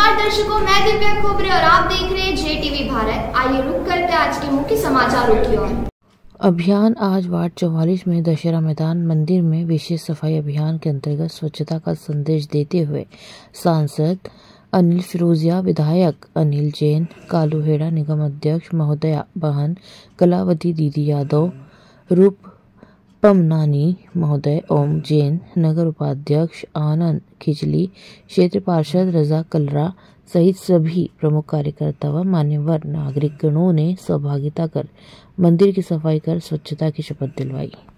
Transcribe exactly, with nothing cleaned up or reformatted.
नमस्कार दर्शकों, मैं दिव्या खोबरे और आप देख रहे हैं जे टीवी भारत। आइए रुक करते हैं आज के मुख्य समाचारों की ओर। अभियान आज वार्ड चौवालीस में दशहरा मैदान मंदिर में विशेष सफाई अभियान के अंतर्गत स्वच्छता का संदेश देते हुए सांसद अनिल फिरोजिया, विधायक अनिल जैन, कालूहेड़ा निगम अध्यक्ष महोदया बहन कलावती दीदी यादव, रूप पमनानी महोदय ओम जैन, नगर उपाध्यक्ष आनंद खिचली, क्षेत्र पार्षद रजा कलरा सहित सभी प्रमुख कार्यकर्ता व मान्यवर नागरिक गणों ने सहभागिता कर मंदिर की सफाई कर स्वच्छता की शपथ दिलवाई।